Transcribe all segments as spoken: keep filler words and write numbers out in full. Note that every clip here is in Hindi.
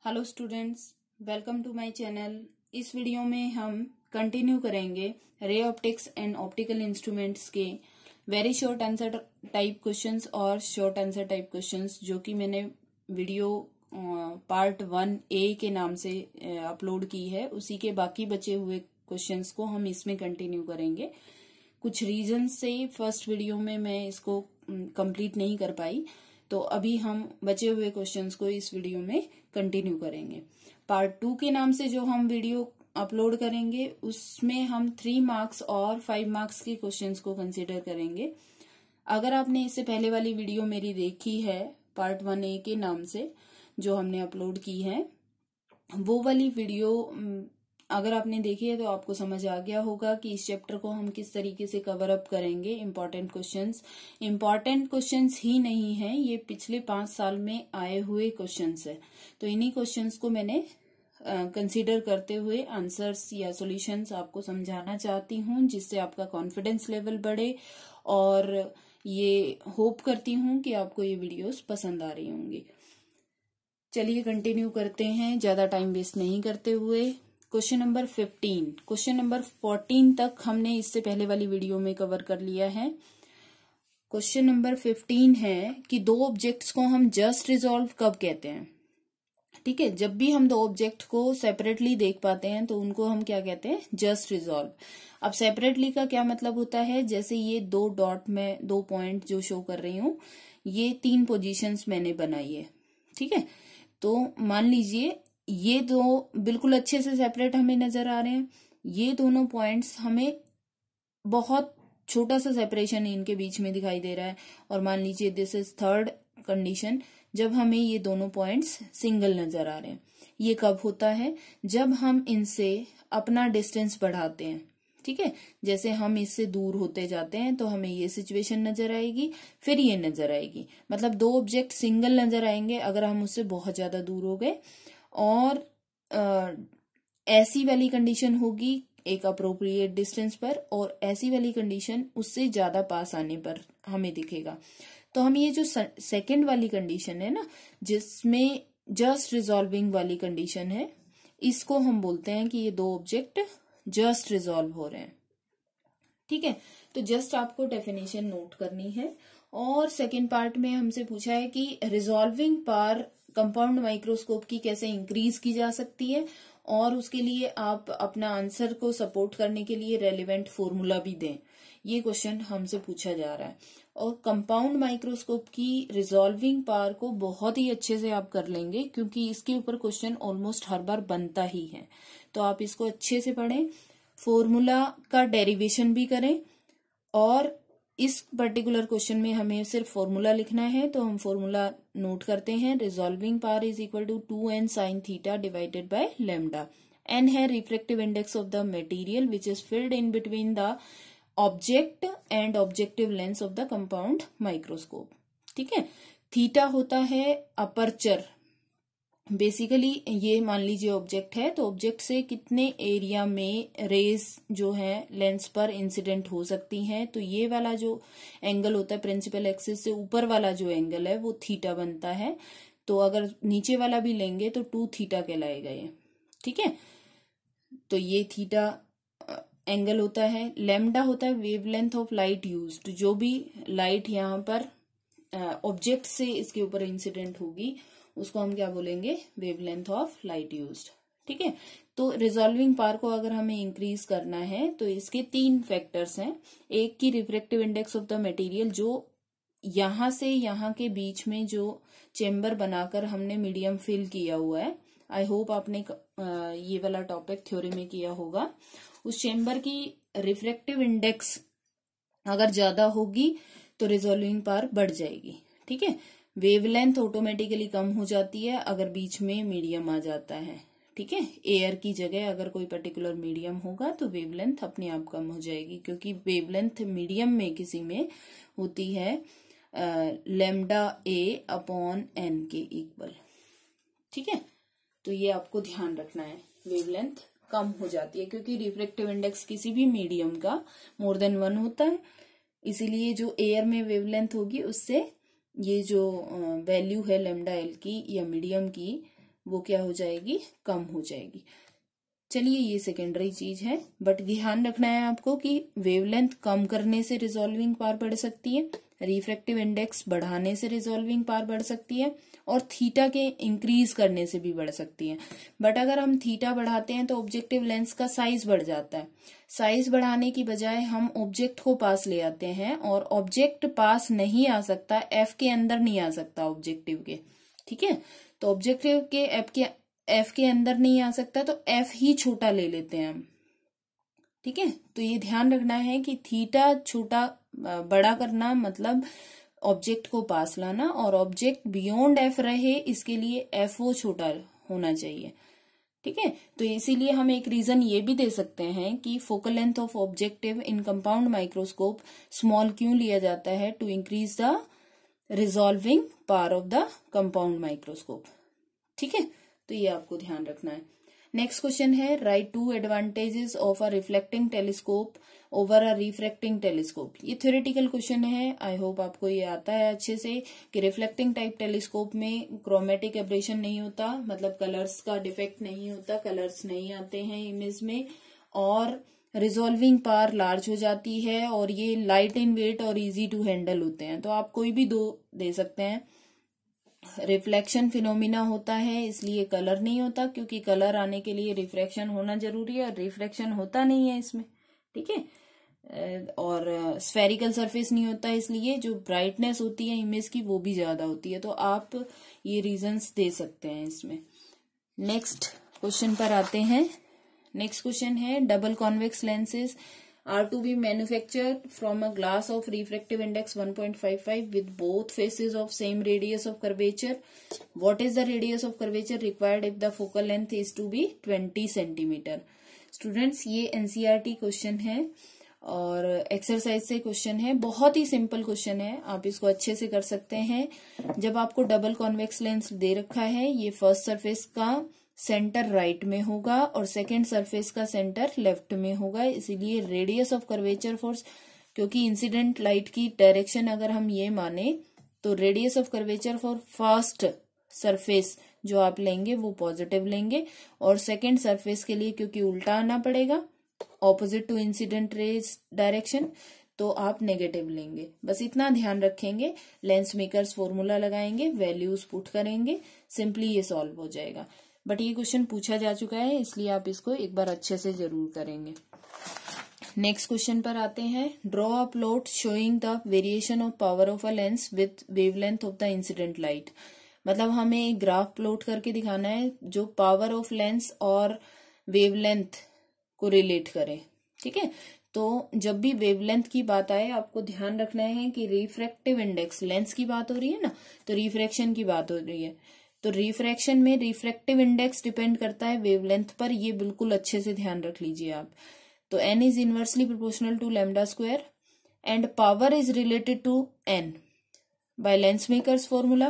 Hello students, welcome to my channel. इस वीडियो में हम कंटिन्यू करेंगे ray optics and optical instruments के very short answer type questions और शॉर्ट आंसर टाइप क्वेश्चंस, जो कि मैंने वीडियो पार्ट वन ए के नाम से अपलोड की है। उसी के बाकी बचे हुए क्वेश्चंस को हम इसमें कंटिन्यू करेंगे। कुछ रीजन से फर्स्ट वीडियो में मैं इसको कंप्लीट नहीं कर पाई, तो अभी हम बचे हुए क्वेश्चंस को इस वीडियो में कंटिन्यू करेंगे। पार्ट टू के नाम से जो हम वीडियो अपलोड करेंगे उसमें हम थ्री मार्क्स और फाइव मार्क्स के क्वेश्चंस को कंसिडर करेंगे। अगर आपने इससे पहले वाली वीडियो मेरी देखी है पार्ट वन ए के नाम से जो हमने अपलोड की है, वो वाली वीडियो अगर आपने देखी है तो आपको समझ आ गया होगा कि इस चैप्टर को हम किस तरीके से कवर अप करेंगे। इम्पोर्टेंट क्वेश्चंस इम्पोर्टेंट क्वेश्चंस ही नहीं है, ये पिछले पांच साल में आए हुए क्वेश्चंस है। तो इन्हीं क्वेश्चंस को मैंने कंसीडर uh, करते हुए आंसर्स या सॉल्यूशंस आपको समझाना चाहती हूँ, जिससे आपका कॉन्फिडेंस लेवल बढ़े। और ये होप करती हूँ कि आपको ये वीडियोस पसंद आ रही होंगी। चलिए कंटिन्यू करते हैं, ज्यादा टाइम वेस्ट नहीं करते हुए। Question number fifteen question number fourteen तक हमने इससे पहले वाली वीडियो में कवर कर लिया है। क्वेश्चन नंबर फिफ्टीन है कि दो ऑब्जेक्ट्स को हम जस्ट रिजॉल्व कब कहते हैं। ठीक है, जब भी हम दो ऑब्जेक्ट को सेपरेटली देख पाते हैं तो उनको हम क्या कहते हैं, जस्ट रिजॉल्व। अब सेपरेटली का क्या मतलब होता है, जैसे ये दो डॉट में दो पॉइंट जो शो कर रही हूं, ये तीन पोजीशंस मैंने बनाई है। ठीक है, तो मान लीजिए ये दो बिल्कुल अच्छे से सेपरेट हमें नजर आ रहे हैं, ये दोनों पॉइंट्स हमें बहुत छोटा सा सेपरेशन इनके बीच में दिखाई दे रहा है। और मान लीजिए दिस इज थर्ड कंडीशन, जब हमें ये दोनों पॉइंट्स सिंगल नजर आ रहे हैं। ये कब होता है, जब हम इनसे अपना डिस्टेंस बढ़ाते हैं। ठीक है, जैसे हम इससे दूर होते जाते हैं तो हमें ये सिचुएशन नजर आएगी, फिर ये नजर आएगी। मतलब दो ऑब्जेक्ट सिंगल नजर आएंगे अगर हम उससे बहुत ज्यादा दूर हो गए, और आ, ऐसी वाली कंडीशन होगी एक अप्रोप्रिएट डिस्टेंस पर, और ऐसी वाली कंडीशन उससे ज्यादा पास आने पर हमें दिखेगा। तो हम ये जो सेकंड वाली कंडीशन है ना, जिसमें जस्ट रिजॉल्विंग वाली कंडीशन है, इसको हम बोलते हैं कि ये दो ऑब्जेक्ट जस्ट रिजॉल्व हो रहे हैं। ठीक है, तो जस्ट आपको डेफिनेशन नोट करनी है। और सेकेंड पार्ट में हमसे पूछा है कि रिजॉल्विंग पावर कंपाउंड माइक्रोस्कोप की कैसे इंक्रीज की जा सकती है, और उसके लिए आप अपना आंसर को सपोर्ट करने के लिए रेलिवेंट फॉर्मूला भी दें। ये क्वेश्चन हमसे पूछा जा रहा है। और कंपाउंड माइक्रोस्कोप की रिजॉल्विंग पावर को बहुत ही अच्छे से आप कर लेंगे, क्योंकि इसके ऊपर क्वेश्चन ऑलमोस्ट हर बार बनता ही है। तो आप इसको अच्छे से पढ़ें, फॉर्मूला का डेरिवेशन भी करें। और इस पर्टिकुलर क्वेश्चन में हमें सिर्फ फॉर्मूला लिखना है, तो हम फॉर्मूला नोट करते हैं। Resolving power is equal to two n sine theta divided by lambda. N है refractive index of the material which is filled in between the object and objective lens of the compound microscope. ठीक है, थीटा होता है अपर्चर। बेसिकली ये मान लीजिए ऑब्जेक्ट है, तो ऑब्जेक्ट से कितने एरिया में रेज जो है लेंस पर इंसिडेंट हो सकती हैं। तो ये वाला जो एंगल होता है प्रिंसिपल एक्सिस से ऊपर वाला जो एंगल है वो थीटा बनता है। तो अगर नीचे वाला भी लेंगे तो टू थीटा कहलाएगा ये। ठीक है, तो ये थीटा एंगल होता है। लेमडा होता है वेवलेंथ ऑफ लाइट यूज्ड, जो भी लाइट यहाँ पर ऑब्जेक्ट से इसके ऊपर इंसिडेंट होगी उसको हम क्या बोलेंगे, वेवलेंथ ऑफ लाइट यूज्ड। ठीक है, तो रिजॉल्विंग पावर को अगर हमें इंक्रीज करना है तो इसके तीन फैक्टर्स हैं। एक की refractive index of the material, जो यहां से यहाँ के बीच में जो चेम्बर बनाकर हमने मीडियम फिल किया हुआ है, आई होप आपने ये वाला टॉपिक थ्योरी में किया होगा। उस चेम्बर की रिफ्रेक्टिव इंडेक्स अगर ज्यादा होगी तो रिजॉल्विंग पावर बढ़ जाएगी। ठीक है, वेवलेंथ ऑटोमेटिकली कम हो जाती है अगर बीच में मीडियम आ जाता है। ठीक है, एयर की जगह अगर कोई पर्टिकुलर मीडियम होगा तो वेवलेंथ अपने आप कम हो जाएगी, क्योंकि वेवलेंथ मीडियम में किसी में होती है लेमडा ए अपॉन एन के इक्वल। ठीक है, तो ये आपको ध्यान रखना है, वेवलेंथ कम हो जाती है क्योंकि रिफ्रेक्टिव इंडेक्स किसी भी मीडियम का मोर देन वन होता है। इसीलिए जो एयर में वेवलेंथ होगी उससे ये जो वैल्यू है लेमडा एल की या मीडियम की वो क्या हो जाएगी, कम हो जाएगी। चलिए ये सेकेंडरी चीज है, बट ध्यान रखना है आपको कि वेवलेंथ कम करने से रिजॉल्विंग पावर बढ़ सकती है, रिफ्रैक्टिव इंडेक्स बढ़ाने से रिजॉल्विंग पावर बढ़ सकती है, और थीटा के इंक्रीज करने से भी बढ़ सकती है। बट अगर हम थीटा बढ़ाते हैं तो ऑब्जेक्टिव लेंस का साइज बढ़ जाता है। साइज बढ़ाने की बजाय हम ऑब्जेक्ट को पास ले आते हैं, और ऑब्जेक्ट पास नहीं आ सकता, एफ के अंदर नहीं आ सकता ऑब्जेक्टिव के, ठीक है। तो ऑब्जेक्टिव के एफ के एफ के अंदर नहीं आ सकता, तो एफ ही छोटा ले लेते हैं हम, ठीक है। तो ये ध्यान रखना है कि थीटा छोटा बड़ा करना मतलब ऑब्जेक्ट को पास लाना, और ऑब्जेक्ट बियॉन्ड एफ रहे इसके लिए एफ ओ छोटा होना चाहिए, ठीक है। तो इसीलिए हम एक रीजन ये भी दे सकते हैं कि focal length of objective in compound microscope small क्यों लिया जाता है, to increase the resolving power of the compound microscope, ठीक है। तो ये आपको ध्यान रखना है। नेक्स्ट क्वेश्चन है, write two advantages of a reflecting telescope over a refracting telescope. ये थ्योरेटिकल क्वेश्चन है, आई होप आपको ये आता है अच्छे से कि रिफ्लेक्टिंग टाइप टेलीस्कोप में क्रोमेटिक एब्रेशन नहीं होता, मतलब कलर्स का डिफेक्ट नहीं होता, कलर्स नहीं आते हैं इमेज में, और रिजॉल्विंग पावर लार्ज हो जाती है, और ये लाइट इन वेट और इजी टू हैंडल होते हैं। तो आप कोई भी दो दे सकते हैं। रिफ्लेक्शन फिनोमिना होता है इसलिए कलर नहीं होता, क्योंकि कलर आने के लिए रिफ्रैक्शन होना जरूरी है, और रिफ्रैक्शन होता नहीं है इसमें, ठीक है। और स्फेरिकल सरफेस नहीं होता, इसलिए जो ब्राइटनेस होती है इमेज की वो भी ज्यादा होती है। तो आप ये रीजंस दे सकते हैं इसमें। नेक्स्ट क्वेश्चन पर आते हैं। नेक्स्ट क्वेश्चन है, double convex lenses are to be manufactured from a glass of refractive index one point five five with both faces of same radius of curvature. What is the radius of curvature required if the focal length is to be twenty centimeter? Students, ये एनसीईआरटी क्वेश्चन है और एक्सरसाइज से क्वेश्चन है, बहुत ही सिंपल क्वेश्चन है, आप इसको अच्छे से कर सकते हैं। जब आपको डबल कॉन्वेक्स लेंस दे रखा है, ये फर्स्ट सरफेस का सेंटर राइट में होगा और सेकंड सरफेस का सेंटर लेफ्ट में होगा, इसीलिए रेडियस ऑफ कर्वेचर फोर्स, क्योंकि इंसिडेंट लाइट की डायरेक्शन अगर हम ये माने तो radius of curvature for first surface जो आप लेंगे वो पॉजिटिव लेंगे, और सेकंड सरफेस के लिए क्योंकि उल्टा आना पड़ेगा opposite to incident rays direction, तो आप नेगेटिव लेंगे। बस इतना ध्यान रखेंगे, लेंस मेकर्स फॉर्मूला लगाएंगे, वैल्यूज पुट करेंगे, सिंपली ये सॉल्व हो जाएगा। बट ये क्वेश्चन पूछा जा चुका है, इसलिए आप इसको एक बार अच्छे से जरूर करेंगे। नेक्स्ट क्वेश्चन पर आते हैं। Draw a plot showing the variation of power of a lens with wavelength of the incident light. मतलब हमें एक ग्राफ प्लॉट करके दिखाना है जो पावर ऑफ लेंस और वेवलेंथ को रिलेट करे, ठीक है। तो जब भी वेवलेंथ की बात आए आपको ध्यान रखना है कि रिफ्रैक्टिव इंडेक्स, लेंस की बात हो रही है ना, तो रिफ्रैक्शन की बात हो रही है, तो रिफ्रैक्शन में रिफ्रैक्टिव इंडेक्स डिपेंड करता है वेवलेंथ पर, ये बिल्कुल अच्छे से ध्यान रख लीजिए आप। तो n is inversely proportional to lambda square and power is related to n by lens makers formula.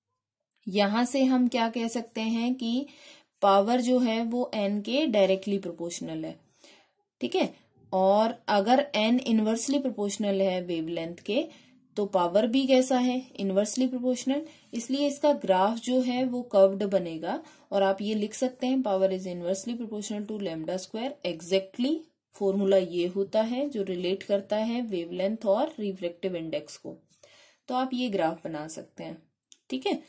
यहां से हम क्या कह सकते हैं कि पावर जो है वो n के डायरेक्टली प्रोपोर्शनल है, ठीक है। और अगर n इनवर्सली प्रोपोर्शनल है वेवलेंथ के, तो पावर भी कैसा है, इनवर्सली प्रोपोर्शनल, इसलिए इसका ग्राफ जो है वो कर्व्ड बनेगा, और आप ये लिख सकते हैं power is inversely proportional to lambda square. Exactly formula ये होता है जो रिलेट करता है वेवलेंथ और रिफ्रैक्टिव इंडेक्स को, तो आप ये ग्राफ बना सकते हैं, ठीक है।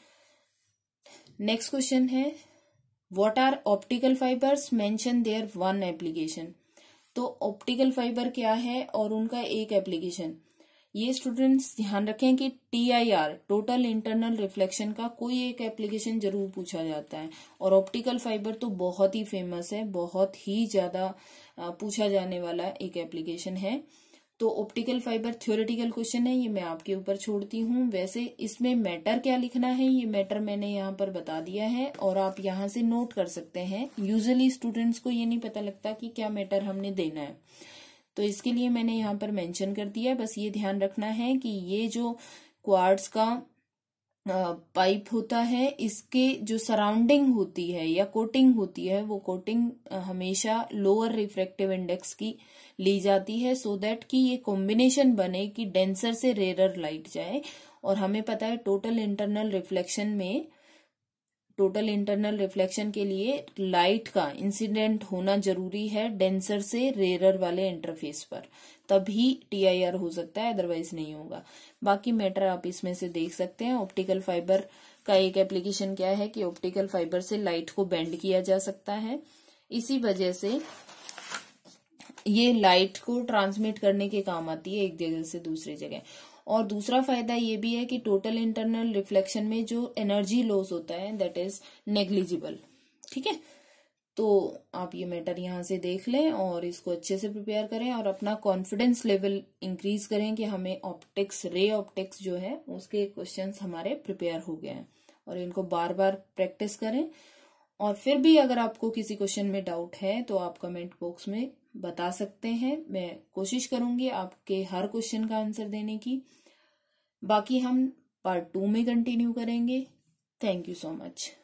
नेक्स्ट क्वेश्चन है, what are optical fibres, mention their one application. तो ऑप्टिकल फाइबर क्या है और उनका एक एप्लीकेशन। ये स्टूडेंट्स ध्यान रखें कि T I R, total internal reflection का कोई एक एप्लीकेशन जरूर पूछा जाता है, और ऑप्टिकल फाइबर तो बहुत ही फेमस है, बहुत ही ज्यादा पूछा जाने वाला एक एप्लीकेशन है। तो ऑप्टिकल फाइबर थ्योरेटिकल क्वेश्चन है, ये मैं आपके ऊपर छोड़ती हूँ। वैसे इसमें मैटर क्या लिखना है, ये मैटर मैंने यहाँ पर बता दिया है, और आप यहाँ से नोट कर सकते हैं। यूजुअली स्टूडेंट्स को ये नहीं पता लगता कि क्या मैटर हमने देना है, तो इसके लिए मैंने यहाँ पर मेंशन कर दिया है। बस ये ध्यान रखना है कि ये जो क्वार्ट्ज का पाइप होता है, इसके जो सराउंडिंग होती है या कोटिंग होती है, वो कोटिंग हमेशा लोअर रिफ्रैक्टिव इंडेक्स की ली जाती है, सो दैट कि ये कॉम्बिनेशन बने कि डेंसर से रेयर लाइट जाए। और हमें पता है टोटल इंटरनल रिफ्लेक्शन में टोटल इंटरनल रिफ्लेक्शन के लिए लाइट का इंसिडेंट होना जरूरी है डेंसर से रेयरर वाले इंटरफेस पर, तभी टी आई आर हो सकता है, अदरवाइज नहीं होगा। बाकी मैटर आप इसमें से देख सकते हैं। ऑप्टिकल फाइबर का एक एप्लीकेशन क्या है कि ऑप्टिकल फाइबर से लाइट को बेंड किया जा सकता है, इसी वजह से ये लाइट को ट्रांसमिट करने के काम आती है एक जगह से दूसरी जगह। और दूसरा फायदा ये भी है कि टोटल इंटरनल रिफ्लेक्शन में जो एनर्जी लॉस होता है दैट इज नेग्लिजिबल। ठीक है, तो आप ये मैटर यहाँ से देख लें और इसको अच्छे से प्रिपेयर करें और अपना कॉन्फिडेंस लेवल इंक्रीज करें कि हमें ऑप्टिक्स, रे ऑप्टिक्स जो है उसके क्वेश्चंस हमारे प्रिपेयर हो गए हैं, और इनको बार बार प्रैक्टिस करें। और फिर भी अगर आपको किसी क्वेश्चन में डाउट है तो आप कमेंट बॉक्स में बता सकते हैं, मैं कोशिश करूंगी आपके हर क्वेश्चन का आंसर देने की। बाकी हम पार्ट टू में कंटिन्यू करेंगे। Thank you so much.